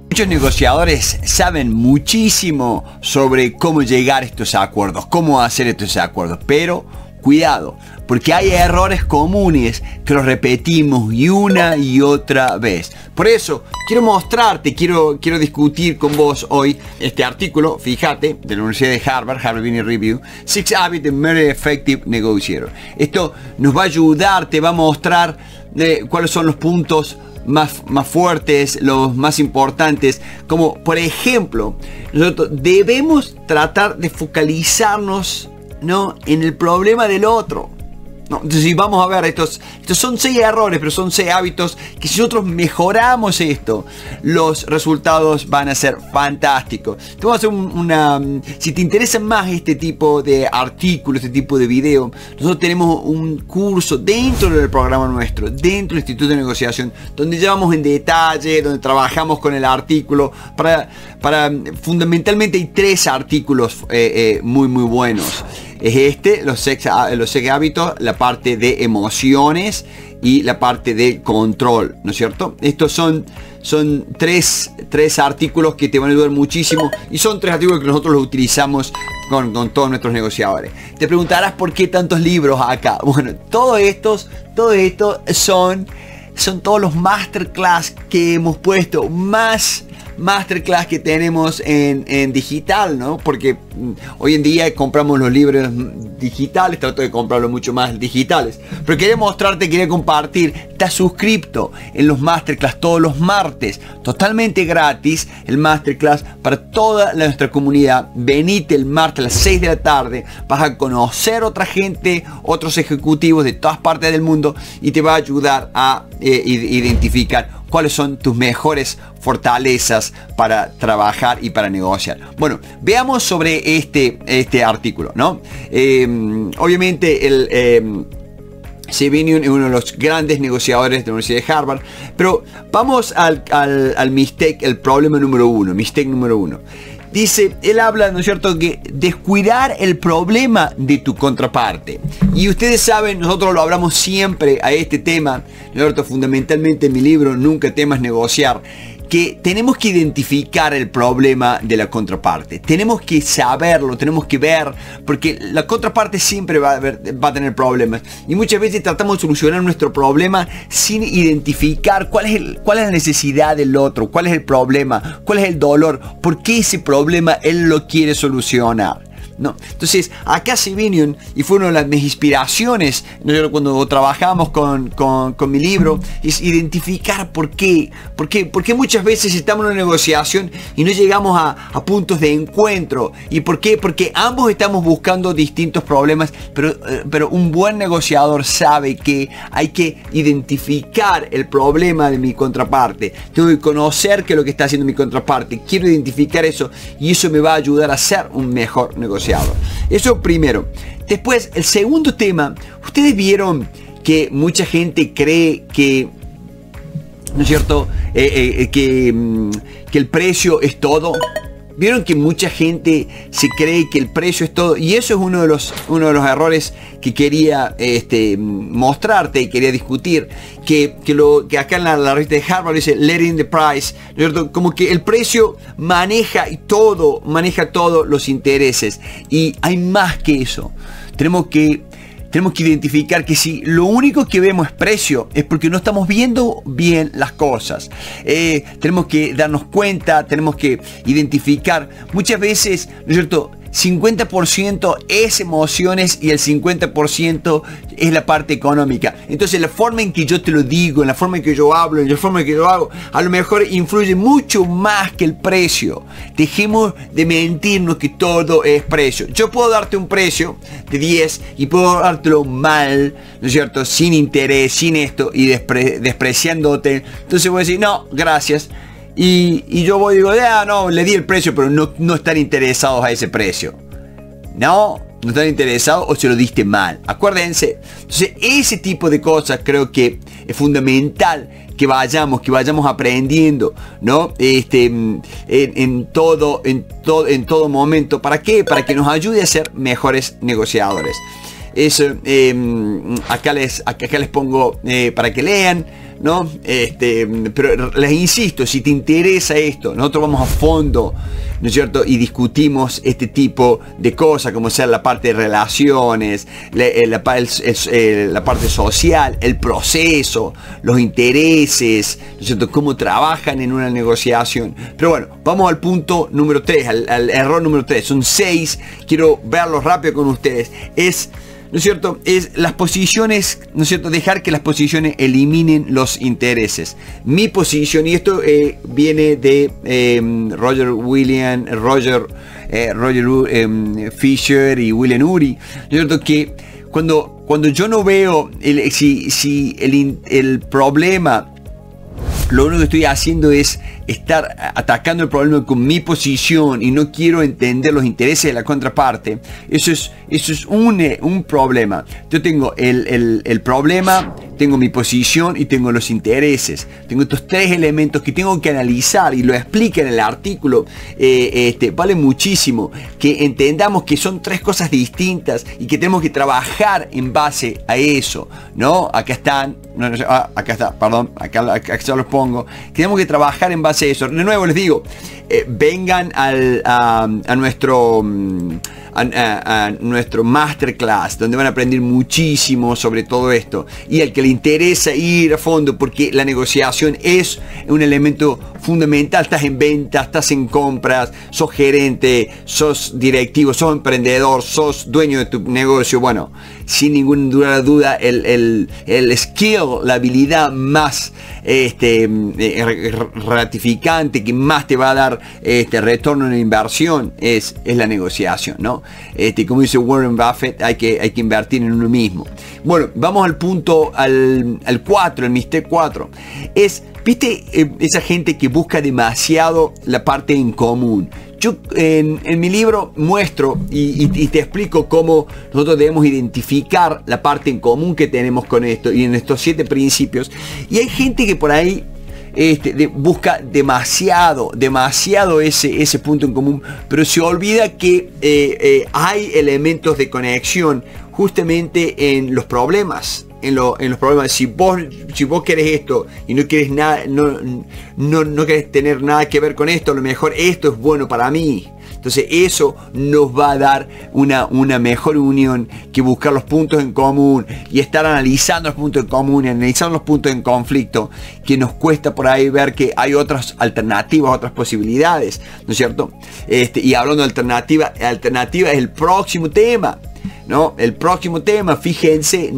Muchos negociadores saben muchísimo sobre cómo llegar a estos acuerdos, cómo hacer estos acuerdos, pero cuidado, porque hay errores comunes que los repetimos y una y otra vez. Por eso quiero mostrarte, quiero discutir con vos hoy este artículo, fíjate, de la Universidad de Harvard Business Review, 6 Habits of Very Effective Negotiator. Esto nos va a ayudar, te va a mostrar cuáles son los puntos más fuertes, los más importantes, como por ejemplo, nosotros debemos tratar de focalizarnos, ¿no?, en el problema del otro. No, entonces, si vamos a ver, estos son 6 errores, pero son 6 hábitos que si nosotros mejoramos esto, los resultados van a ser fantásticos. Te voy a hacer si te interesa más este tipo de artículo, este tipo de video, nosotros tenemos un curso dentro del programa nuestro, dentro del Instituto de Negociación, donde llevamos en detalle, donde trabajamos con el artículo, fundamentalmente hay 3 artículos muy buenos. Es los 6 hábitos, la parte de emociones y la parte de control, ¿no es cierto? Estos son 3 artículos que te van a ayudar muchísimo y son 3 artículos que nosotros los utilizamos con todos nuestros negociadores. Te preguntarás por qué tantos libros acá. Bueno, todo esto son todos los masterclass que hemos puesto, más masterclass que tenemos en digital, ¿no? Porque hoy en día compramos los libros digitales, trato de comprarlos mucho más digitales, pero quería mostrarte, quería compartir. Estás suscripto en los masterclass todos los martes, totalmente gratis, el masterclass para toda nuestra comunidad. Venite el martes a las 6 de la tarde, vas a conocer otra gente, otros ejecutivos de todas partes del mundo y te va a ayudar a identificar cuáles son tus mejores fortalezas para trabajar y para negociar. Bueno, veamos sobre este artículo, ¿no? Obviamente Savinian es uno de los grandes negociadores de la Universidad de Harvard, pero vamos al problema número 1, mistake número 1. Dice, él habla, ¿no es cierto?, que descuidar el problema de tu contraparte. Y ustedes saben, nosotros lo hablamos siempre a este tema, ¿no es cierto?, fundamentalmente en mi libro, Nunca temas negociar, que tenemos que identificar el problema de la contraparte. Tenemos que saberlo, tenemos que ver, porque la contraparte siempre va a tener problemas. Y muchas veces tratamos de solucionar nuestro problema sin identificar cuál es la necesidad del otro, cuál es el problema, cuál es el dolor, por qué ese problema él lo quiere solucionar. No. Entonces, acá Savinian, y fue una de mis inspiraciones, ¿no?, cuando trabajamos con mi libro, es identificar por qué. Porque muchas veces estamos en una negociación y no llegamos a puntos de encuentro. ¿Y por qué? Porque ambos estamos buscando distintos problemas, pero un buen negociador sabe que hay que identificar el problema de mi contraparte. Tengo que conocer qué es lo que está haciendo mi contraparte. Quiero identificar eso y eso me va a ayudar a ser un mejor negociador. Eso primero. Después, el segundo tema, ustedes vieron que mucha gente cree que, ¿no es cierto?, que el precio es todo. Vieron que mucha gente se cree que el precio es todo, y eso es uno de los errores que quería mostrarte y quería discutir, que acá en la revista de Harvard dice letting the price, ¿no es cierto?, como que el precio maneja todos los intereses, y hay más que eso. Tenemos que identificar que si lo único que vemos es precio, es porque no estamos viendo bien las cosas. Tenemos que darnos cuenta, tenemos que identificar. Muchas veces, ¿no es cierto?, 50% es emociones y el 50% es la parte económica. Entonces la forma en que yo te lo digo, en la forma en que yo hablo, en la forma en que yo hago, a lo mejor influye mucho más que el precio. Dejemos de mentirnos que todo es precio. Yo puedo darte un precio de 10 y puedo dártelo mal, ¿no es cierto?, sin interés, sin esto, y despreciándote. Entonces voy a decir, no, gracias. Y yo voy y digo, no, le di el precio, pero no están interesados a ese precio. No están interesados, o se lo diste mal. Acuérdense. Entonces, ese tipo de cosas creo que es fundamental que vayamos aprendiendo, ¿no? En todo momento. ¿Para qué? Para que nos ayude a ser mejores negociadores. acá les pongo para que lean, ¿no? Pero les insisto, si te interesa esto, nosotros vamos a fondo, ¿no es cierto? Y discutimos este tipo de cosas, como sea la parte de relaciones, la parte social, el proceso, los intereses, ¿no es cierto? Cómo trabajan en una negociación. Pero bueno, vamos al punto número 3, al error número 3. Son 6, quiero verlos rápido con ustedes. ¿No es cierto? Es las posiciones, ¿no es cierto? Dejar que las posiciones eliminen los intereses. Mi posición, y esto viene de Roger Fisher y William Ury, ¿no es cierto? Que cuando yo no veo si el problema, lo único que estoy haciendo es estar atacando el problema con mi posición y no quiero entender los intereses de la contraparte, eso es un problema. Yo tengo el problema, tengo mi posición y tengo los intereses. Tengo estos 3 elementos que tengo que analizar, y lo explica en el artículo. Vale muchísimo que entendamos que son 3 cosas distintas y que tenemos que trabajar en base a eso, ¿no? Acá están, acá está, perdón, acá se los pongo. Tenemos que trabajar en base a eso. De nuevo les digo, vengan a nuestro masterclass, donde van a aprender muchísimo sobre todo esto, y al que le interesa ir a fondo, porque la negociación es un elemento fundamental. Estás en ventas, estás en compras, sos gerente, sos directivo, sos emprendedor, sos dueño de tu negocio. Bueno, sin ninguna duda el skill, la habilidad más gratificante, que más te va a dar retorno en la inversión, es la negociación, ¿no? Como dice Warren Buffett, hay que invertir en uno mismo. Bueno, vamos al punto, al 4, el mistake 4. ¿Viste esa gente que busca demasiado la parte en común? Yo en mi libro muestro y te explico cómo nosotros debemos identificar la parte en común que tenemos con esto, y en estos 7 principios. Y hay gente que por ahí busca demasiado ese punto en común, pero se olvida que hay elementos de conexión justamente en los problemas. En los problemas, si vos querés esto y no querés nada, no querés tener nada que ver con esto, a lo mejor esto es bueno para mí. Entonces eso nos va a dar una mejor unión que buscar los puntos en común y estar analizando los puntos en común y analizando los puntos en conflicto, que nos cuesta por ahí ver que hay otras alternativas, otras posibilidades, ¿no es cierto? Y hablando de alternativa es el próximo tema, ¿no? El próximo tema, fíjense,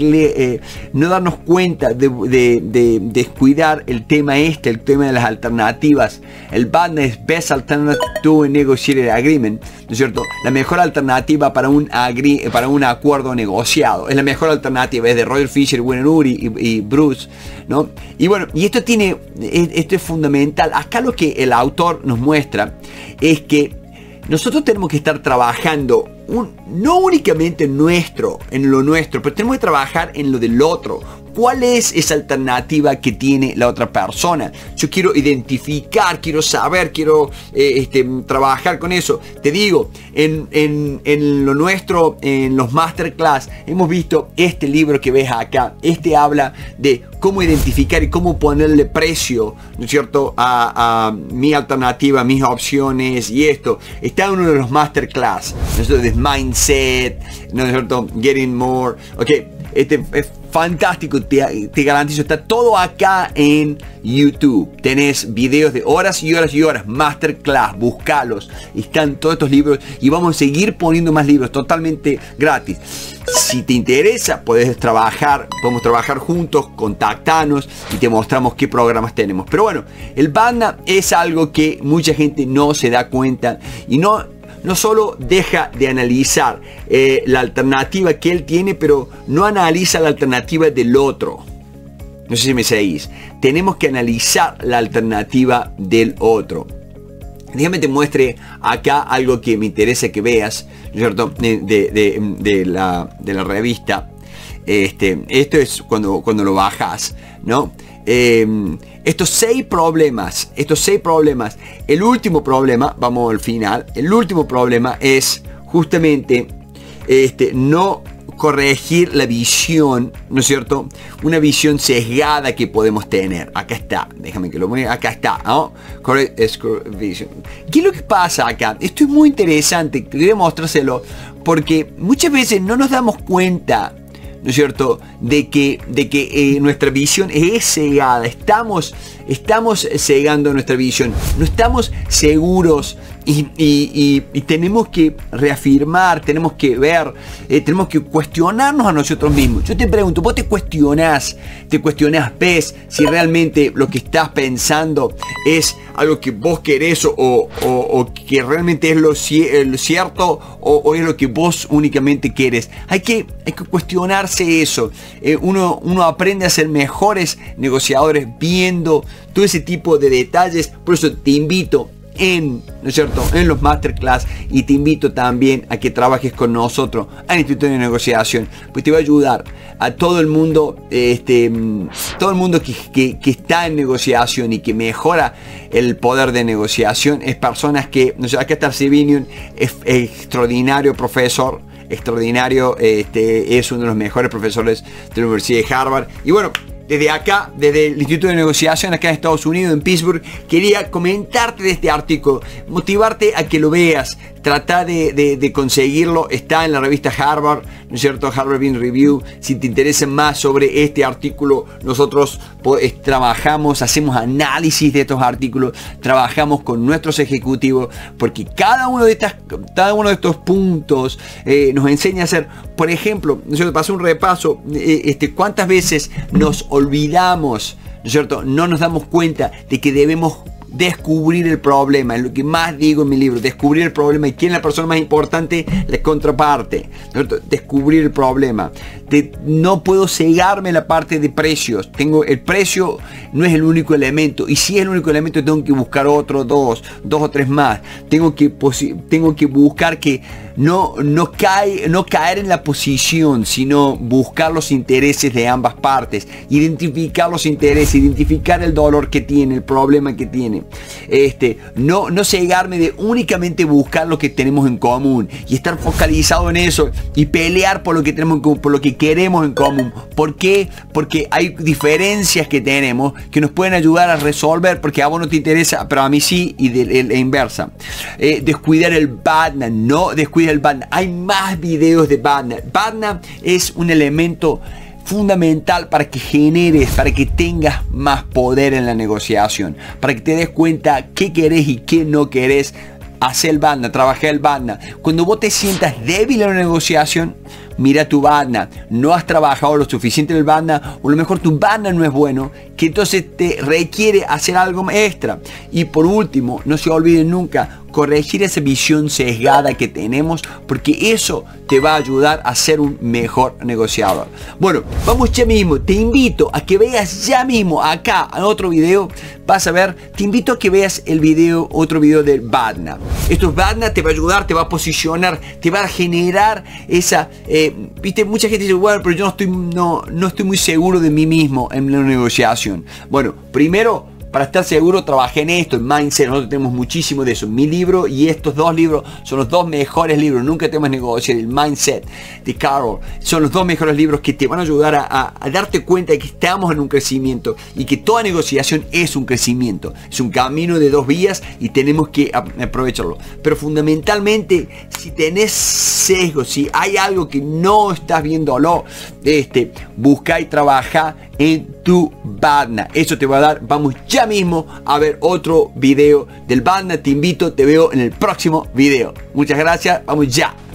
no darnos cuenta de descuidar el tema el tema de las alternativas. El BATNA es Best Alternative to a Negotiated Agreement, ¿no es cierto? La mejor alternativa para un acuerdo negociado. Es la mejor alternativa, es de Roger Fisher, William Ury y Bruce, ¿no? Y bueno, y esto es fundamental. Acá lo que el autor nos muestra es que nosotros tenemos que estar trabajando no únicamente en lo nuestro, pero tenemos que trabajar en lo del otro. ¿Cuál es esa alternativa que tiene la otra persona? Yo quiero identificar, quiero saber, quiero trabajar con eso. Te digo, en lo nuestro, en los masterclass, hemos visto este libro que ves acá. Habla de cómo identificar y cómo ponerle precio, ¿no es cierto?, a mi alternativa, mis opciones, y esto. Está en uno de los masterclass, ¿no es cierto?, de Mindset, ¿no es cierto?, Getting More. Ok, es fantástico, te garantizo, está todo acá en YouTube. Tenés videos de horas y horas y horas, masterclass, buscalos. Están todos estos libros y vamos a seguir poniendo más libros totalmente gratis. Si te interesa, podemos trabajar juntos, contactanos y te mostramos qué programas tenemos. Pero bueno, el BATNA es algo que mucha gente no se da cuenta y no solo deja de analizar la alternativa que él tiene, pero no analiza la alternativa del otro. No sé si me seguís. Tenemos que analizar la alternativa del otro. Déjame te muestre acá algo que me interesa que veas, ¿no es cierto?, de la revista. Esto es cuando lo bajas, ¿no? Estos 6 problemas, el último problema, vamos al final, el último problema es justamente no corregir la visión, ¿no es cierto? Una visión sesgada que podemos tener. Acá está, déjame que lo ponga, acá está, ¿no? Vision. ¿Qué es lo que pasa acá? Esto es muy interesante, quería mostrárselo, porque muchas veces no nos damos cuenta, ¿no es cierto?, de que nuestra visión es cegada. Estamos cegando nuestra visión. No estamos seguros y tenemos que reafirmar, tenemos que ver, tenemos que cuestionarnos a nosotros mismos. Yo te pregunto, ¿vos te cuestionás, ves si realmente lo que estás pensando es algo que vos querés o que realmente es lo cierto o es lo que vos únicamente querés? Hay que cuestionarse eso. Uno aprende a ser mejores negociadores viendo todo ese tipo de detalles. Por eso te invito ¿no es cierto?, en los masterclass, y te invito también a que trabajes con nosotros al Instituto de Negociación, pues te va a ayudar a todo el mundo, todo el mundo que está en negociación y que mejora el poder de negociación. Es personas que, no sé, acá está Sabinian, es extraordinario profesor, extraordinario, es uno de los mejores profesores de la Universidad de Harvard. Y bueno, desde acá, desde el Instituto de Negociación acá en Estados Unidos, en Pittsburgh, quería comentarte de este artículo, motivarte a que lo veas. Trata de conseguirlo, está en la revista Harvard, ¿no es cierto?, Harvard Business Review. Si te interesa más sobre este artículo, nosotros trabajamos, hacemos análisis de estos artículos, trabajamos con nuestros ejecutivos, porque cada uno de estos puntos nos enseña a hacer, por ejemplo, ¿no es cierto?, pasé un repaso, cuántas veces nos olvidamos, ¿no es cierto?, no nos damos cuenta de que debemos descubrir el problema. Es lo que más digo en mi libro, descubrir el problema. ¿Y quién es la persona más importante? La contraparte, ¿no? Descubrir el problema. No puedo cegarme en la parte de precios. El precio no es el único elemento, y si es el único elemento tengo que buscar otros dos o tres más. Tengo que buscar que no caer en la posición, sino buscar los intereses de ambas partes, identificar los intereses, identificar el dolor que tiene, el problema que tiene. No cegarme de únicamente buscar lo que tenemos en común y estar focalizado en eso y pelear por lo que tenemos en común, por lo que queremos en común. ¿Por qué? Porque hay diferencias que tenemos que nos pueden ayudar a resolver, porque a vos no te interesa, pero a mí sí, y la inversa. Descuidar el BADNA, no descuidar el BADNA. Hay más videos de BADNA. BADNA es un elemento fundamental para que generes, para que tengas más poder en la negociación, para que te des cuenta qué querés y qué no querés. Hacer el BADNA, trabajar el BADNA. Cuando vos te sientas débil en la negociación, mira tu BADNA. No has trabajado lo suficiente en el BADNA, o a lo mejor tu BADNA no es bueno, que entonces te requiere hacer algo extra. Y por último, no se olviden nunca corregir esa visión sesgada que tenemos, porque eso te va a ayudar a ser un mejor negociador. Bueno, vamos ya mismo, te invito a que veas ya mismo acá en otro video, vas a ver, te invito a que veas otro video del BADNA. Esto es BADNA, te va a ayudar, te va a posicionar, te va a generar esa, viste, mucha gente dice, bueno, pero yo no estoy muy seguro de mí mismo en la negociación. Bueno, primero, para estar seguro, trabajé en esto, en Mindset. Nosotros tenemos muchísimo de eso. Mi libro y estos dos libros son los dos mejores libros. Nunca temas negociar. El Mindset de Carol son los dos mejores libros que te van a ayudar a darte cuenta de que estamos en un crecimiento y que toda negociación es un crecimiento. Es un camino de dos vías y tenemos que aprovecharlo. Pero fundamentalmente, si tenés sesgo, si hay algo que no estás viéndolo, busca y trabaja en tu BADNA. Eso te va a dar. Vamos ya mismo a ver otro video del BADNA. Te invito, te veo en el próximo video. Muchas gracias, vamos ya.